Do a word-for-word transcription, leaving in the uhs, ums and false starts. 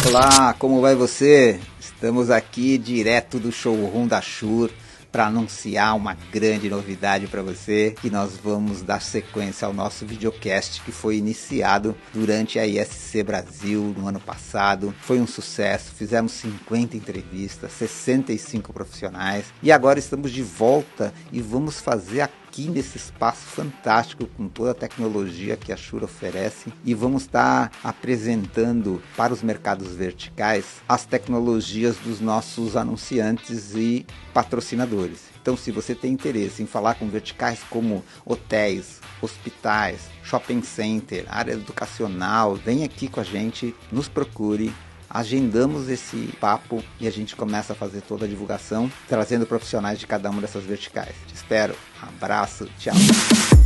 Olá, como vai você? Estamos aqui direto do showroom da Shure para anunciar uma grande novidade para você, que nós vamos dar sequência ao nosso videocast que foi iniciado durante a I S C Brasil no ano passado. Foi um sucesso, fizemos cinquenta entrevistas, sessenta e cinco profissionais e agora estamos de volta e vamos fazer a aqui nesse espaço fantástico com toda a tecnologia que a Shure oferece e vamos estar apresentando para os mercados verticais as tecnologias dos nossos anunciantes e patrocinadores. Então, se você tem interesse em falar com verticais como hotéis, hospitais, shopping center, área educacional, vem aqui com a gente, nos procure. Agendamos esse papo e a gente começa a fazer toda a divulgação, trazendo profissionais de cada uma dessas verticais. Te espero. Abraço. Tchau.